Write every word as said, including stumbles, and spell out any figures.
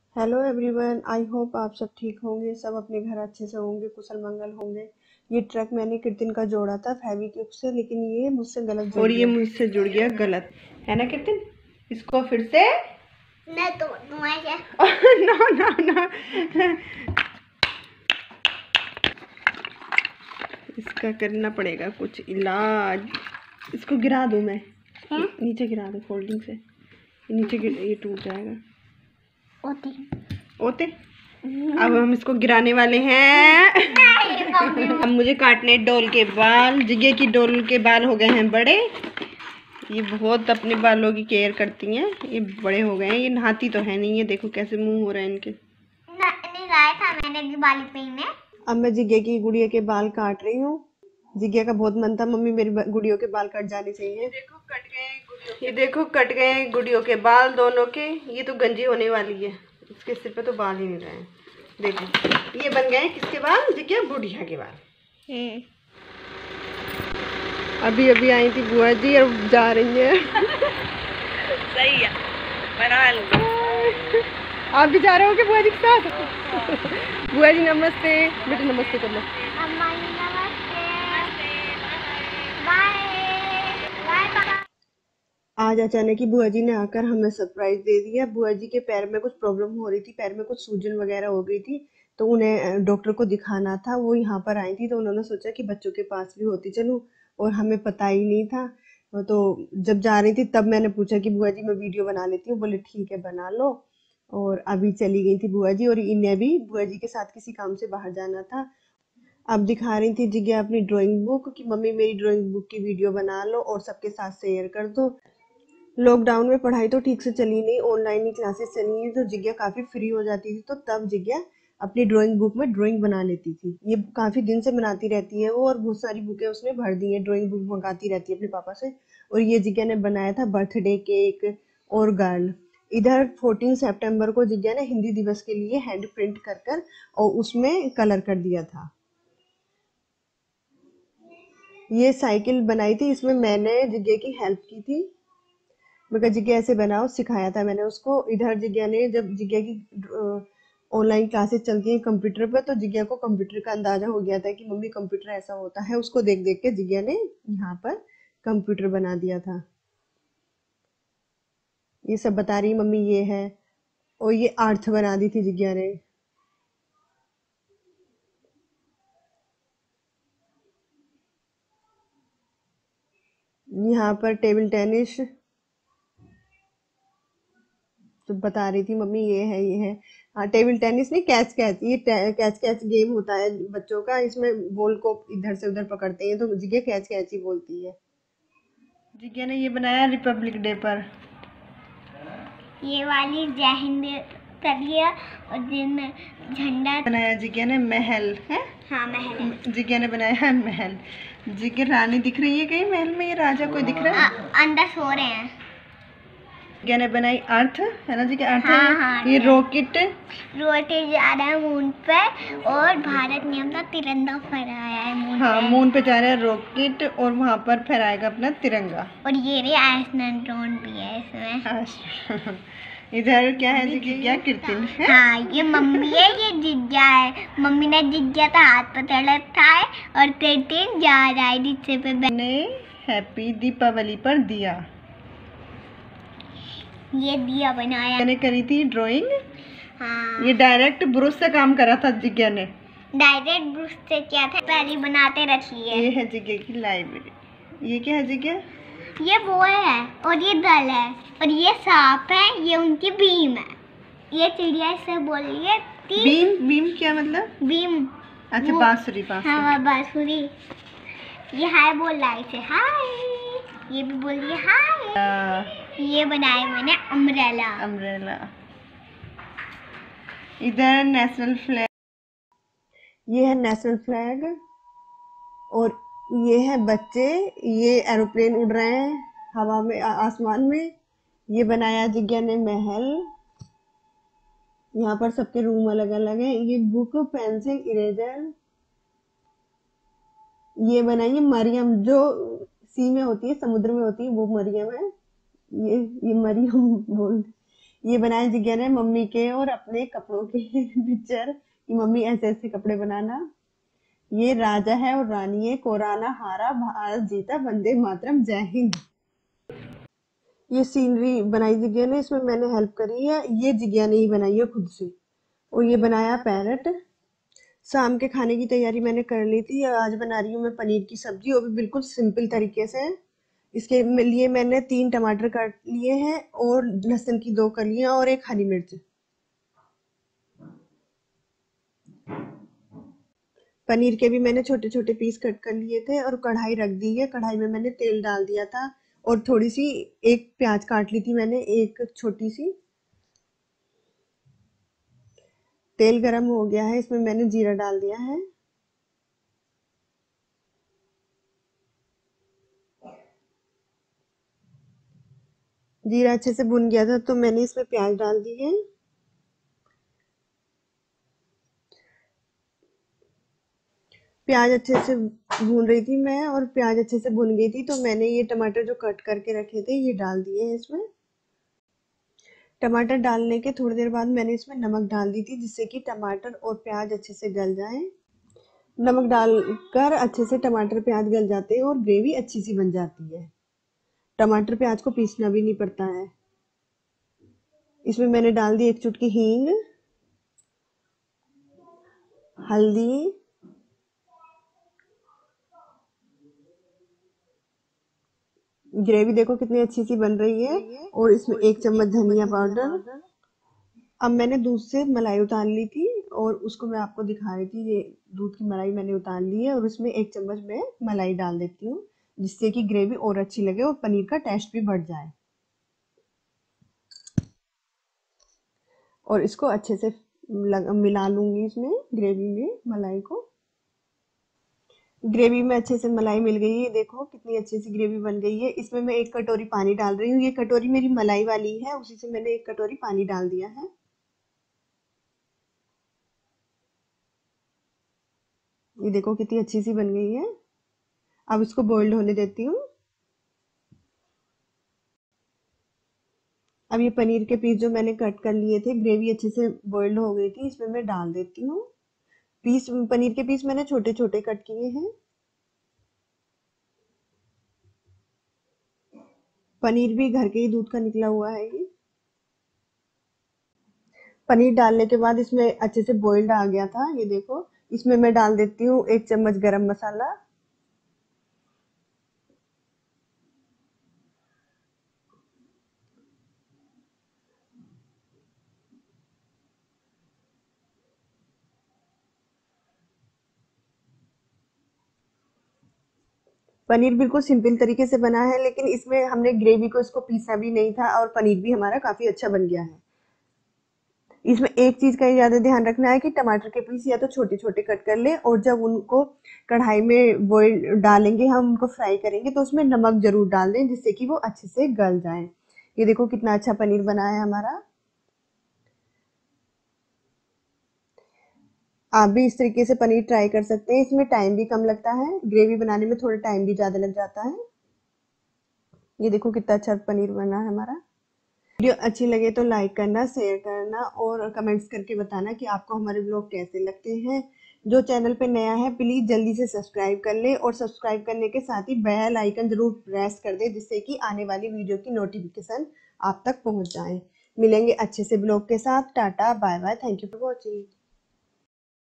Hello everyone, I hope आप सब ठीक होंगे। सब अपने घर अच्छे से होंगे, कुशल मंगल होंगे। ये ट्रक मैंने कितन का जोड़ा था फेविक्विक से, लेकिन ये मुझसे गलत जुड़ और ये गया मुझसे जुड़ गया गलत, है ना कितन? इसको फिर से मैं तो क्या ना ना ना इसका करना पड़ेगा कुछ इलाज। इसको गिरा दूं मैं? है? नीचे गिरा दो फोल्डिंग से, नीचे गिर, ये टूट जाएगा। ओते ओते अब हम इसको गिराने वाले हैं। अब मुझे काटने डोल के बाल। जिगे की डोल के बाल हो गए हैं बड़े। ये बहुत अपने बालों की केयर करती हैं। ये बड़े हो गए हैं। ये नहाती तो है नहीं है, देखो कैसे मुंह हो रहा है इनके। नहीं लाया था मैंने भी बाली पे में। अब मैं जिज्ञा की गुड़िया के बाल काट रही हूँ। जिज्ञा का बहुत मन था, मम्मी मेरी गुड़ियों के बाल कट जाने चाहिए। देखो कट गए गुड़ियों के, ये देखो कट गए गुड़ियों के बाल दोनों के। ये तो गंजी होने वाली है, इसके सिर पे तो बाल ही नहीं रहे। देखो ये बन गए किसके बाल? जिज्ञा बुढ़िया के बाल। अभी अभी आई थी बुआ जी और जा रही है। सही है, बना लो। आप भी जा रहे हो क्या बुआ जी के साथ? बुआ जी नमस्ते। बेटे नमस्ते कर लो। अम्मा जी नमस्ते। बाय बाय पापा। आज अचानक ही बुआ जी ने आकर हमें सरप्राइज दे दिया। बुआ जी के पैर में कुछ प्रॉब्लम हो रही थी, पैर में कुछ सूजन वगैरह हो गई थी, तो उन्हें डॉक्टर को दिखाना था। वो यहाँ पर आई थी, तो उन्होंने सोचा कि बच्चों के पास भी होती चलूँ, और हमें पता ही नहीं था। तो जब जा रही थी तब मैंने पूछा कि बुआ जी मैं वीडियो बना लेती हूँ। बोले ठीक है बना लो। और अभी चली गई थी बुआ जी, और इन्हें भी बुआ जी के साथ किसी काम से बाहर जाना था। अब दिखा रही थी जिज्ञा अपनी ड्राइंग बुक कि मम्मी मेरी ड्राइंग बुक की वीडियो बना लो और सबके साथ शेयर कर दो। लॉकडाउन में पढ़ाई तो ठीक से चली नहीं, ऑनलाइन ही क्लासेस चली हैं, तो जिज्ञा काफ़ी फ्री हो जाती थी, तो तब जिज्ञा अपनी ड्राइंग बुक में ड्राइंग बना लेती थी। ये काफ़ी दिन से बनाती रहती है वो, और बहुत सारी बुकें उसने भर दी हैं, ड्राइंग बुक मंगाती रहती है अपने पापा से। और ये जिज्ञा ने बनाया था बर्थडे केक और गर्ल। इधर फोर्टीन सितंबर को जिज्ञा ने हिंदी दिवस के लिए हैंड प्रिंट कर कर और उसमें कलर कर दिया था। ये साइकिल बनाई थी, इसमें मैंने जिज्ञा की हेल्प की थी। मैं कहा जिज्ञा ऐसे बनाओ, सिखाया था मैंने उसको। इधर जिज्ञा ने, जब जिज्ञा की ऑनलाइन क्लासेस चलती हैं कंप्यूटर पर, तो जिज्ञा को कंप्यूटर का अंदाजा हो गया था कि मम्मी कंप्यूटर ऐसा होता है। उसको देख देख के जिज्ञा ने यहाँ पर कंप्यूटर बना दिया था। ये सब बता रही मम्मी ये है, और ये अर्थ बना दी थी जिज्ञा ने। यहाँ पर टेबल टेनिस तो बता रही थी मम्मी ये है ये है। हाँ, टेबल टेनिस नहीं, कैच कैच। ये कैच कैच गेम होता है बच्चों का। इसमें बॉल को इधर से उधर पकड़ते हैं, तो जिज्ञा कैच कैच ही बोलती है। जिज्ञा ने ये बनाया रिपब्लिक डे पर। ये वाली जय हिंद तलिया और जिनमें झंडा बनाया जिज्ञा ने महल है। हाँ महल। जिज्ञा ने बनाया है महल। जिज्ञा रानी दिख रही है कहीं महल में? ये राजा कोई दिख रहा है? आ, अंदर सो रहे हैं। जिज्ञा ने बनाई अर्थ, है ना जिज्ञा? अर्थ हाँ, है। हाँ, ये है। रॉकेट रोटे जा रहा है मून पे, और भारत ने अपना तिरंगा फहराया है मून हाँ पे। मून पे जा रहा है रॉकेट, और वहाँ पर फहराएगा अपना तिरंगा। और ये रे आइसलैंड ड्रोन भी है इसमें। अच्छा। इधर क्या है जिज्ञा? कीर्तन है। हाँ ये मम्मी है, ये जिज्ञा है। मम्मी ने जिज्ञा का हाथ पकड़ रखा है, और कीर्तन जा रहा है नीचे पे। ने हैप्पी दीपावली पर दिया, ये दिया बनाया। मैंने करी थी ड्राइंग। हाँ ये डायरेक्ट ब्रश से काम करा था जिज्ञा ने। डायरेक्ट ब्रश से क्या था, पहले बनाते रखी है। ये है जिज्ञा की लाइब्रेरी। ये क्या है जिज्ञा? ये वो है, और ये दल है, और ये सांप है, ये उनकी बीम है। ये चिड़िया इससे बोल रही है तीन। बीम? बीम क्या मतलब? बीम अच्छा वो- बांसुरी बांसुरी। हाँ बांसुरी। ये हाय बोल रहा है इसे हाय। ये भी बोल रही है हाय। ये बनाए मैंने अम्ब्रेला। अम्ब्रेला। इधर नेशनल फ्लैग। ये है नेशनल फ्लैग, और ये है बच्चे। ये एरोप्लेन उड़ रहे हैं हवा में, आ- आसमान में। ये बनाया जिज्ञा ने महल। यहाँ पर सबके रूम अलग अलग है। ये बुक, पेंसिल, इरेजर। ये बनाई मरियम, जो सी में होती है, समुद्र में होती है, वो मरियम है। ये ये मरियम बोल ये बनाए जिज्ञा ने मम्मी के और अपने कपड़ों के पिक्चर कि मम्मी ऐसे ऐसे कपड़े बनाना। ये राजा है और रानी है, कोराना हारा, भारत जीता, वंदे मातरम, जय हिंद। ये सीनरी बनाई जिज्ञा ने, इसमें मैंने हेल्प करी है, ये जिज्ञा ने ही बनाई है खुद से। और ये बनाया पैरट। शाम के खाने की तैयारी मैंने कर ली थी। आज बना रही हूँ मैं पनीर की सब्जी, वो भी बिल्कुल सिंपल तरीके से। इसके लिए मैंने तीन टमाटर काट लिए हैं और लहसुन की दो कलियां और एक हरी मिर्च। पनीर के भी मैंने छोटे छोटे पीस कट कर लिए थे और कढ़ाई रख दी है। कढ़ाई में मैंने तेल डाल दिया था और थोड़ी सी एक प्याज काट ली थी मैंने, एक छोटी सी। तेल गरम हो गया है, इसमें मैंने जीरा डाल दिया है। जीरा अच्छे से भुन गया था तो मैंने इसमें प्याज डाल दी है। प्याज अच्छे से भून रही थी मैं और प्याज अच्छे से भुन गई थी तो मैंने ये टमाटर जो कट करके रखे थे ये डाल दिए हैं इसमें। टमाटर डालने के थोड़ी देर बाद मैंने इसमें नमक डाल दी थी जिससे कि टमाटर और प्याज अच्छे से गल जाए। नमक डालकर अच्छे से टमाटर प्याज गल जाते हैं और ग्रेवी अच्छी सी बन जाती है। टमाटर प्याज को पीसना भी नहीं पड़ता है। इसमें मैंने डाल दी एक चुटकी हींग, हल्दी, ग्रेवी देखो कितनी अच्छी सी बन रही है। और इसमें एक चम्मच धनिया पाउडर। अब मैंने दूध से मलाई उतार ली थी और उसको मैं आपको दिखा रही थी। ये दूध की मलाई मैंने उतार ली है और उसमें एक चम्मच मैं मलाई डाल देती हूँ जिससे कि ग्रेवी और अच्छी लगे और पनीर का टेस्ट भी बढ़ जाए। और इसको अच्छे से मिला लूंगी इसमें ग्रेवी में मलाई को। ग्रेवी में अच्छे से मलाई मिल गई है, देखो कितनी अच्छी सी ग्रेवी बन गई है। इसमें मैं एक कटोरी पानी डाल रही हूँ। ये कटोरी मेरी मलाई वाली है, उसी से मैंने एक कटोरी पानी डाल दिया है। ये देखो कितनी अच्छी सी बन गई है। अब इसको बॉइल्ड होने देती हूँ। अब ये पनीर के पीस जो मैंने कट कर लिए थे, ग्रेवी अच्छे से बॉइल्ड हो गई थी, इसमें मैं डाल देती हूँ। पीस पनीर के पीस मैंने छोटे छोटे कट किए हैं। पनीर भी घर के ही दूध का निकला हुआ है ये। पनीर डालने के बाद इसमें अच्छे से बॉइल्ड आ गया था, ये देखो। इसमें मैं डाल देती हूँ एक चम्मच गरम मसाला, पनीर बिल्कुल सिंपल तरीके से बना है लेकिन इसमें हमने ग्रेवी को इसको पीसा भी नहीं था और पनीर भी हमारा काफी अच्छा बन गया है। इसमें एक चीज का ज्यादा ध्यान रखना है कि टमाटर के पीस या तो छोटे छोटे कट कर ले और जब उनको कढ़ाई में बॉइल डालेंगे, हम उनको फ्राई करेंगे तो उसमें नमक जरूर डाल दें जिससे कि वो अच्छे से गल जाए। ये देखो कितना अच्छा पनीर बना है हमारा। आप भी इस तरीके से पनीर ट्राई कर सकते हैं। इसमें टाइम भी कम लगता है, ग्रेवी बनाने में थोड़ा टाइम भी ज्यादा लग जाता है। ये देखो कितना अच्छा पनीर बना है हमारा। वीडियो अच्छी लगे तो लाइक करना, शेयर करना और कमेंट्स करके बताना कि आपको हमारे ब्लॉग कैसे लगते हैं। जो चैनल पे नया है प्लीज जल्दी से सब्सक्राइब कर ले और सब्सक्राइब करने के साथ ही बेल आइकन जरूर प्रेस कर दे जिससे कि आने वाली वीडियो की नोटिफिकेशन आप तक पहुंच जाए। मिलेंगे अच्छे से ब्लॉग के साथ। Tata bye bye, thank you for watching.